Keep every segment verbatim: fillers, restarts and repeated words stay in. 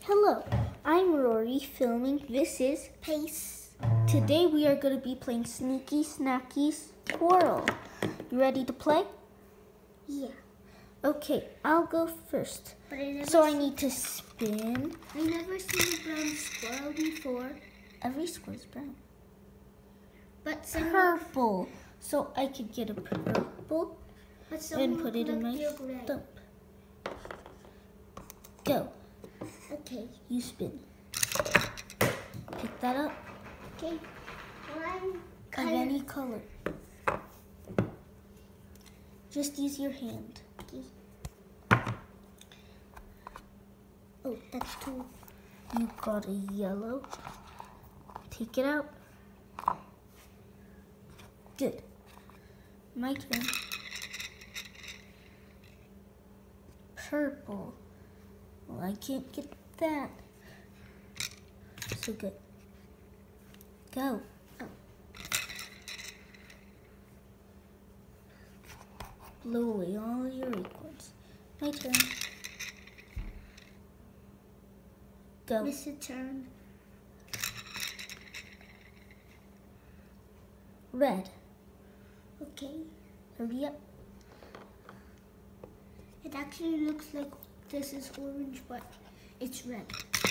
Hello, I'm Rory filming. This is Pace. Today we are going to be playing Sneaky Snacky Squirrel. You ready to play? Yeah. Okay, I'll go first. But I never so I seen, need to spin. I never seen a brown squirrel before. Every squirrel's brown. But some Purple. So I could get a purple but some and put it look in my like they're red. stump. Go. Okay. You spin. Pick that up. Okay. One Of color. any color. Just use your hand. Okay. Oh, that's two. You got a yellow. Take it out. Good. My turn. Purple. Well, I can't get that. So good. Go. Oh. Blow away all your acorns. My turn. Go. Miss a turn. Red. Okay. Hurry up. It actually looks like this is orange, but it's red.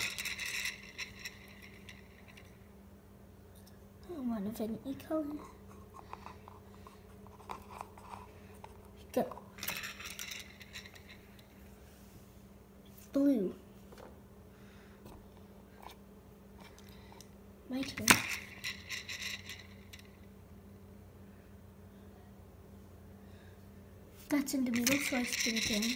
One of any color. Go. Blue. My turn. That's in the middle, so I spin again.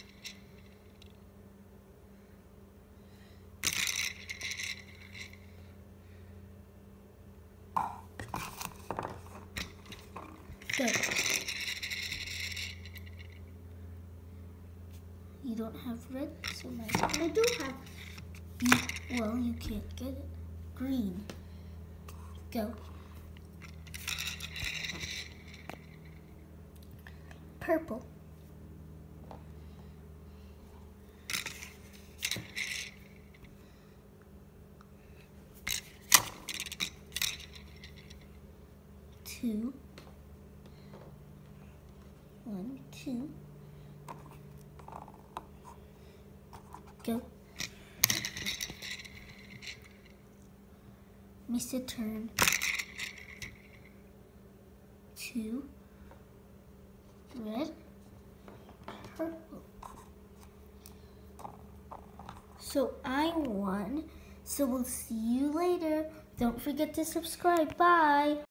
Go. You don't have red, so my I do have. you, well, you can't get it. Green. Go. Purple. Two. One, two. Go. Miss a turn. Two. Red. Purple. So I won. So we'll see you later. Don't forget to subscribe. Bye.